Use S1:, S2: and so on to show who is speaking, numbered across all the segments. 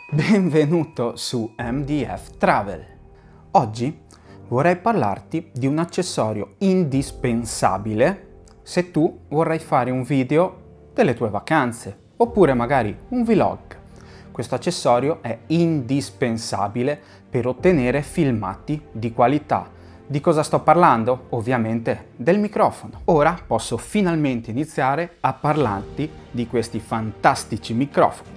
S1: Benvenuto su MDF Travel. Oggi vorrei parlarti di un accessorio indispensabile se tu vorrai fare un video delle tue vacanze oppure magari un vlog. Questo accessorio è indispensabile per ottenere filmati di qualità. Di cosa sto parlando? Ovviamente del microfono. Ora posso finalmente iniziare a parlarti di questi fantastici microfoni.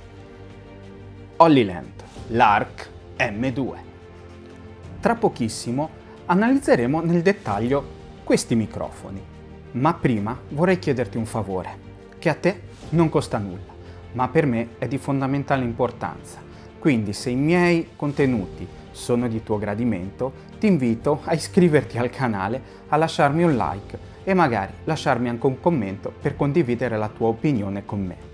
S1: Hollyland Lark M2. Tra pochissimo analizzeremo nel dettaglio questi microfoni, ma prima vorrei chiederti un favore, che a te non costa nulla, ma per me è di fondamentale importanza. Quindi se i miei contenuti sono di tuo gradimento, ti invito a iscriverti al canale, a lasciarmi un like e magari lasciarmi anche un commento per condividere la tua opinione con me.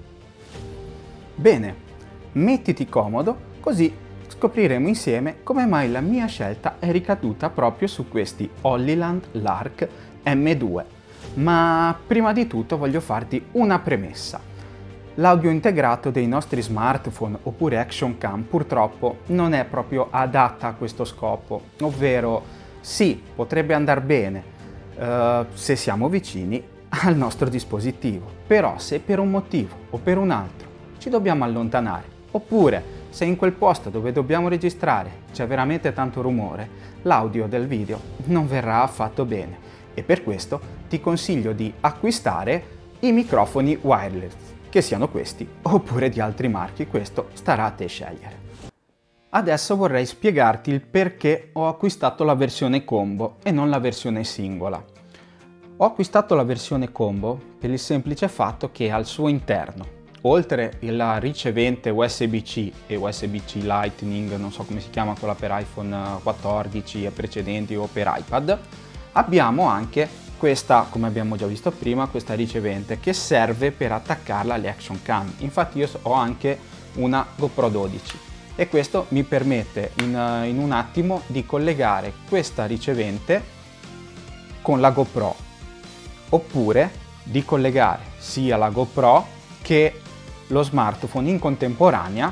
S1: Bene. Mettiti comodo, così scopriremo insieme come mai la mia scelta è ricaduta proprio su questi Hollyland Lark M2. Ma prima di tutto voglio farti una premessa. L'audio integrato dei nostri smartphone oppure action cam purtroppo non è proprio adatta a questo scopo, ovvero sì, potrebbe andare bene se siamo vicini al nostro dispositivo, però se per un motivo o per un altro ci dobbiamo allontanare, oppure se in quel posto dove dobbiamo registrare c'è veramente tanto rumore, l'audio del video non verrà affatto bene e per questo ti consiglio di acquistare i microfoni wireless, che siano questi oppure di altri marchi, questo starà a te scegliere. Adesso vorrei spiegarti il perché ho acquistato la versione combo e non la versione singola. Ho acquistato la versione combo per il semplice fatto che al suo interno, oltre la ricevente USB-C e USB-C Lightning, non so come si chiama quella per iPhone 14 e precedenti o per iPad, abbiamo anche questa, come abbiamo già visto prima, questa ricevente che serve per attaccarla alle action cam. Infatti io ho anche una GoPro 12 e questo mi permette in un attimo di collegare questa ricevente con la GoPro, oppure di collegare sia la GoPro che lo smartphone in contemporanea,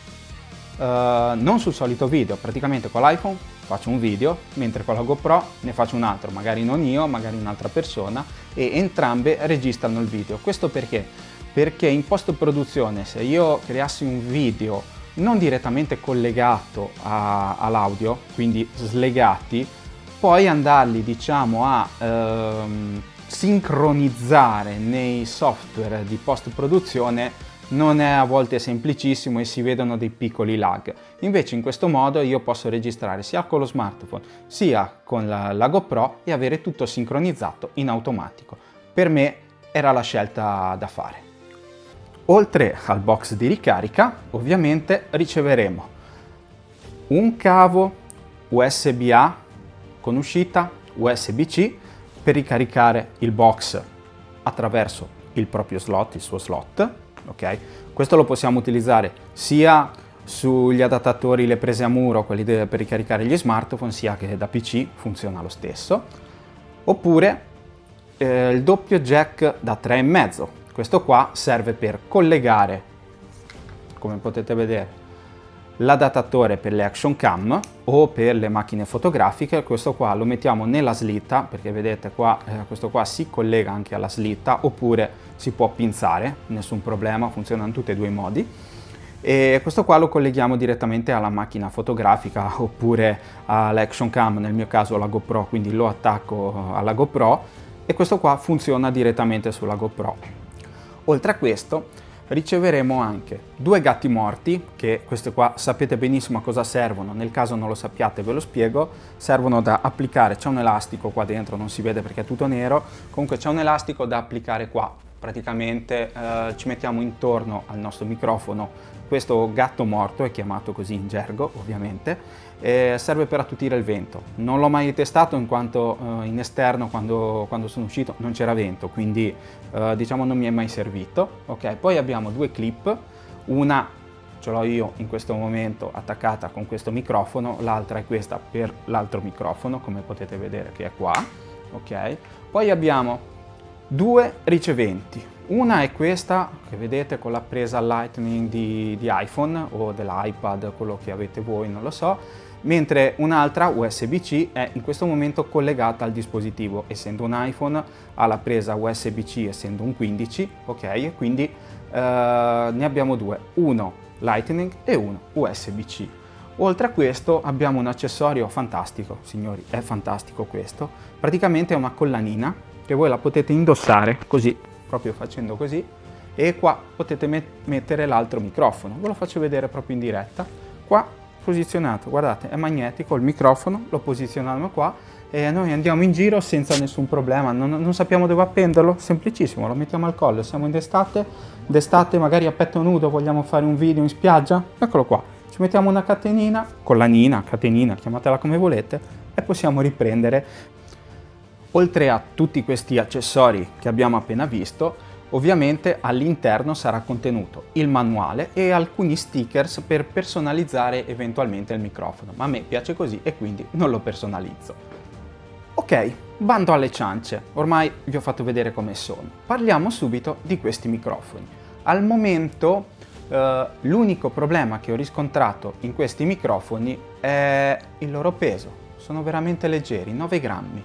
S1: non sul solito video. Praticamente con l'iPhone faccio un video, mentre con la GoPro ne faccio un altro, magari non io, magari un'altra persona, e entrambe registrano il video. Questo perché? Perché in post produzione, se io creassi un video non direttamente collegato all'audio, quindi slegati, poi andarli diciamo a sincronizzare nei software di post produzione non è a volte semplicissimo e si vedono dei piccoli lag. Invece in questo modo io posso registrare sia con lo smartphone sia con la GoPro e avere tutto sincronizzato in automatico. Per me era la scelta da fare. Oltre al box di ricarica, ovviamente riceveremo un cavo USB-A con uscita USB-C per ricaricare il box attraverso il proprio slot, il suo slot. Ok, questo lo possiamo utilizzare sia sugli adattatori, le prese a muro, quelli per ricaricare gli smartphone, sia che da PC funziona lo stesso, oppure il doppio jack da 3,5. Questo qua serve per collegare, come potete vedere, l'adattatore per le action cam o per le macchine fotografiche. Questo qua lo mettiamo nella slitta, perché vedete qua questo qua si collega anche alla slitta, oppure si può pinzare, nessun problema, funzionano tutti e due i modi. E questo qua lo colleghiamo direttamente alla macchina fotografica oppure all'action cam, nel mio caso la GoPro, quindi lo attacco alla GoPro e questo qua funziona direttamente sulla GoPro. Oltre a questo riceveremo anche due gatti morti, che queste qua sapete benissimo a cosa servono, nel caso non lo sappiate ve lo spiego. Servono da applicare, c'è un elastico qua dentro, non si vede perché è tutto nero, comunque c'è un elastico da applicare qua. Praticamente ci mettiamo intorno al nostro microfono questo gatto morto, è chiamato così in gergo ovviamente, e serve per attutire il vento. Non l'ho mai testato in quanto in esterno quando sono uscito non c'era vento, quindi diciamo non mi è mai servito. Ok, poi abbiamo due clip, una ce l'ho io in questo momento attaccata con questo microfono, l'altra è questa per l'altro microfono, come potete vedere che è qua. Ok, poi abbiamo due riceventi, Una è questa che vedete con la presa Lightning di iPhone o dell'iPad, quello che avete voi, non lo so, mentre un'altra USB-C è in questo momento collegata al dispositivo. Essendo un iPhone ha la presa USB-C, essendo un 15, ok? E quindi ne abbiamo due, uno Lightning e uno USB-C. Oltre a questo abbiamo un accessorio fantastico, signori, è fantastico questo. Praticamente è una collanina che voi la potete indossare così, proprio facendo così, e qua potete mettere l'altro microfono. Ve lo faccio vedere proprio in diretta. Qua posizionato, guardate, è magnetico il microfono, lo posizioniamo qua e noi andiamo in giro senza nessun problema. Non sappiamo dove appenderlo, semplicissimo, lo mettiamo al collo. Siamo d'estate magari a petto nudo, vogliamo fare un video in spiaggia, eccolo qua, ci mettiamo una catenina, collanina, catenina, chiamatela come volete, e possiamo riprendere. Oltre a tutti questi accessori che abbiamo appena visto, ovviamente all'interno sarà contenuto il manuale e alcuni stickers per personalizzare eventualmente il microfono, ma a me piace così e quindi non lo personalizzo. Ok, bando alle ciance, ormai vi ho fatto vedere come sono. Parliamo subito di questi microfoni. Al momento l'unico problema che ho riscontrato in questi microfoni è il loro peso. Sono veramente leggeri, 9 grammi.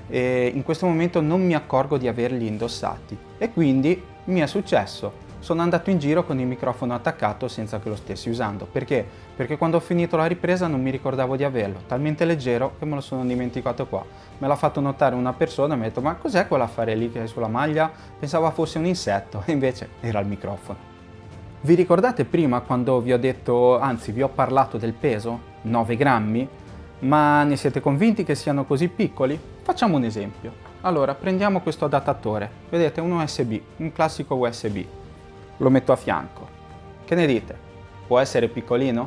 S1: E in questo momento non mi accorgo di averli indossati e quindi mi è successo, sono andato in giro con il microfono attaccato senza che lo stessi usando. Perché? Perché quando ho finito la ripresa non mi ricordavo di averlo, talmente leggero che me lo sono dimenticato qua. Me l'ha fatto notare una persona e mi ha detto: ma cos'è quell'affare lì che è sulla maglia? Pensavo fosse un insetto e invece era il microfono. Vi ricordate prima quando vi ho detto, anzi vi ho parlato del peso? 9 grammi? Ma ne siete convinti che siano così piccoli? Facciamo un esempio. Allora, prendiamo questo adattatore. Vedete, un USB, un classico USB. Lo metto a fianco. Che ne dite? Può essere piccolino?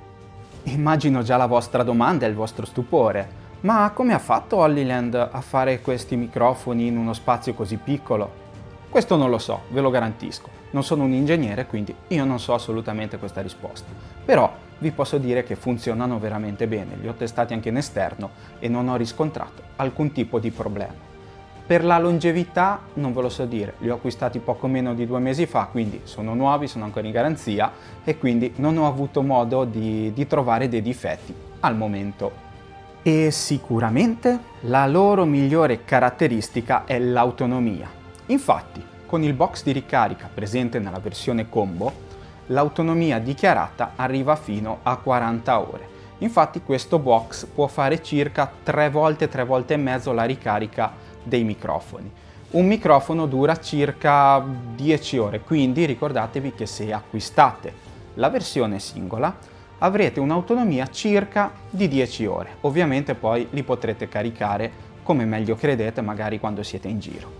S1: Immagino già la vostra domanda e il vostro stupore. Ma come ha fatto Hollyland a fare questi microfoni in uno spazio così piccolo? Questo non lo so, ve lo garantisco. Non sono un ingegnere, quindi io non so assolutamente questa risposta. Però vi posso dire che funzionano veramente bene, li ho testati anche in esterno e non ho riscontrato alcun tipo di problema. Per la longevità non ve lo so dire, li ho acquistati poco meno di 2 mesi fa, quindi sono nuovi, sono ancora in garanzia e quindi non ho avuto modo di trovare dei difetti al momento. E sicuramente la loro migliore caratteristica è l'autonomia. Infatti, con il box di ricarica presente nella versione combo, l'autonomia dichiarata arriva fino a 40 ore. Infatti questo box può fare circa 3 volte e mezzo la ricarica dei microfoni. Un microfono dura circa 10 ore, quindi ricordatevi che se acquistate la versione singola avrete un'autonomia circa di 10 ore. Ovviamente poi li potrete caricare come meglio credete, magari quando siete in giro.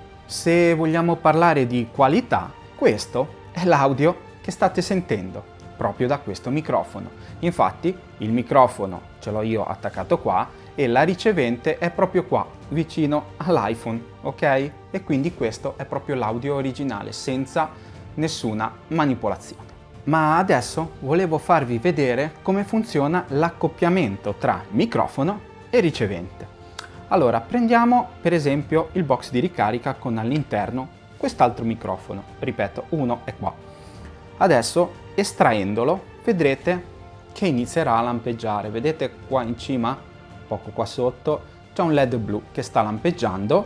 S1: Se vogliamo parlare di qualità, questo è l'audio che state sentendo proprio da questo microfono. Infatti il microfono ce l'ho io attaccato qua e la ricevente è proprio qua vicino all'iPhone, ok? E quindi questo è proprio l'audio originale senza nessuna manipolazione. Ma adesso volevo farvi vedere come funziona l'accoppiamento tra microfono e ricevente. Allora, prendiamo per esempio il box di ricarica con all'interno quest'altro microfono. Ripeto, uno è qua. Adesso, estraendolo, vedrete che inizierà a lampeggiare. Vedete qua in cima, poco qua sotto, c'è un LED blu che sta lampeggiando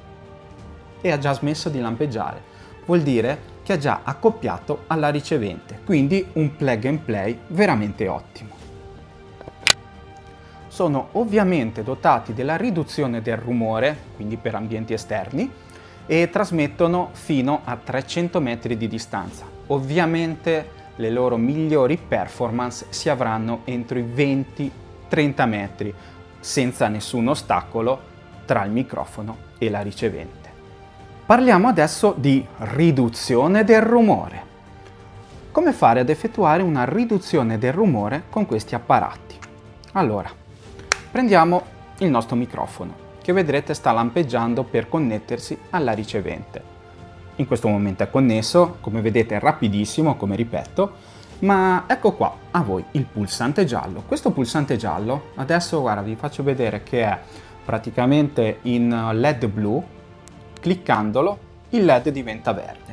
S1: e ha già smesso di lampeggiare. Vuol dire che ha già accoppiato alla ricevente, quindi un plug and play veramente ottimo. Sono ovviamente dotati della riduzione del rumore, quindi per ambienti esterni, e trasmettono fino a 300 metri di distanza. Ovviamente le loro migliori performance si avranno entro i 20-30 metri, senza nessun ostacolo tra il microfono e la ricevente. Parliamo adesso di riduzione del rumore. Come fare ad effettuare una riduzione del rumore con questi apparati? Allora, prendiamo il nostro microfono, che vedrete sta lampeggiando per connettersi alla ricevente. In questo momento è connesso, come vedete è rapidissimo, come ripeto, ma ecco qua a voi il pulsante giallo. Questo pulsante giallo, adesso guarda vi faccio vedere che è praticamente in LED blu. Cliccandolo il LED diventa verde.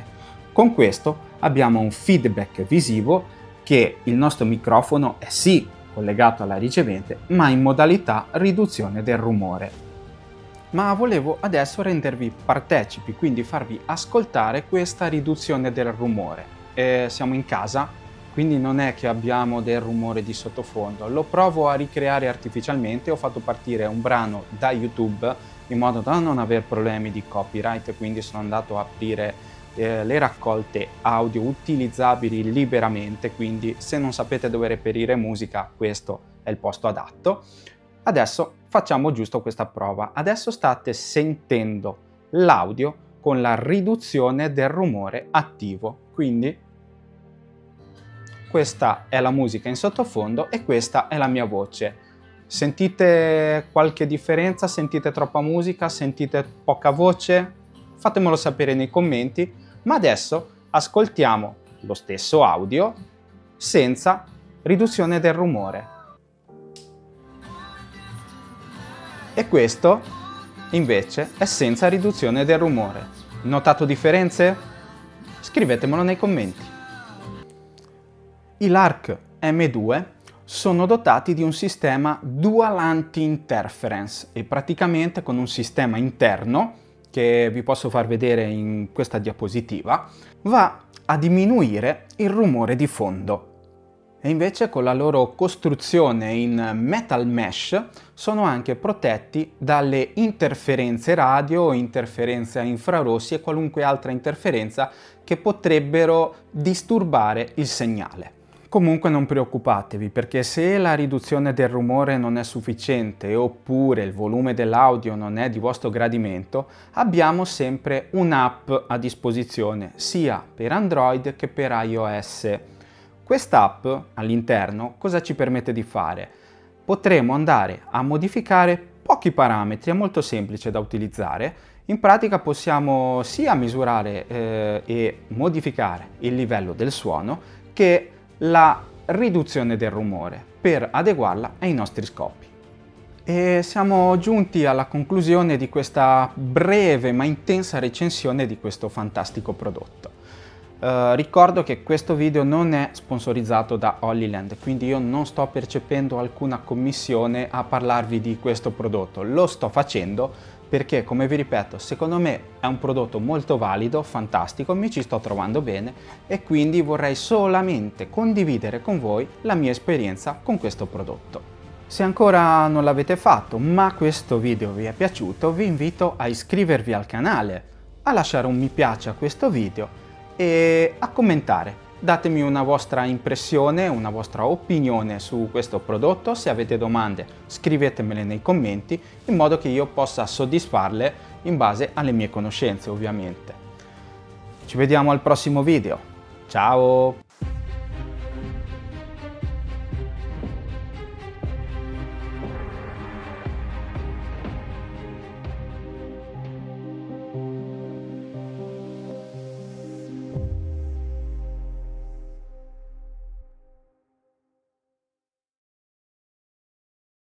S1: Con questo abbiamo un feedback visivo che il nostro microfono è sì collegato alla ricevente, ma in modalità riduzione del rumore. Ma volevo adesso rendervi partecipi, quindi farvi ascoltare questa riduzione del rumore. Siamo in casa, quindi non è che abbiamo del rumore di sottofondo. Lo provo a ricreare artificialmente, ho fatto partire un brano da YouTube in modo da non avere problemi di copyright, quindi sono andato a aprire le raccolte audio utilizzabili liberamente, quindi se non sapete dove reperire musica, questo è il posto adatto. Adesso facciamo giusto questa prova. Adesso state sentendo l'audio con la riduzione del rumore attivo, quindi questa è la musica in sottofondo e questa è la mia voce. Sentite qualche differenza? Sentite troppa musica? Sentite poca voce? Fatemelo sapere nei commenti. Ma adesso ascoltiamo lo stesso audio senza riduzione del rumore. E questo invece è senza riduzione del rumore. Notato differenze? Scrivetemelo nei commenti. I Lark M2 sono dotati di un sistema Dual Anti-Interference e praticamente con un sistema interno che vi posso far vedere in questa diapositiva, va a diminuire il rumore di fondo. E invece con la loro costruzione in metal mesh sono anche protetti dalle interferenze radio, interferenze a infrarossi e qualunque altra interferenza che potrebbero disturbare il segnale. Comunque non preoccupatevi, perché se la riduzione del rumore non è sufficiente oppure il volume dell'audio non è di vostro gradimento, abbiamo sempre un'app a disposizione sia per Android che per iOS. Quest'app all'interno cosa ci permette di fare? Potremo andare a modificare pochi parametri, è molto semplice da utilizzare. In pratica possiamo sia misurare e modificare il livello del suono che la riduzione del rumore per adeguarla ai nostri scopi. E siamo giunti alla conclusione di questa breve ma intensa recensione di questo fantastico prodotto. Ricordo che questo video non è sponsorizzato da Hollyland, quindi io non sto percependo alcuna commissione a parlarvi di questo prodotto. Lo sto facendo perché, come vi ripeto, secondo me è un prodotto molto valido, fantastico, mi ci sto trovando bene e quindi vorrei solamente condividere con voi la mia esperienza con questo prodotto. Se ancora non l'avete fatto, ma questo video vi è piaciuto, vi invito a iscrivervi al canale, a lasciare un mi piace a questo video e a commentare. Datemi una vostra impressione, una vostra opinione su questo prodotto. Se avete domande scrivetemele nei commenti in modo che io possa soddisfarle in base alle mie conoscenze, ovviamente. Ci vediamo al prossimo video. Ciao!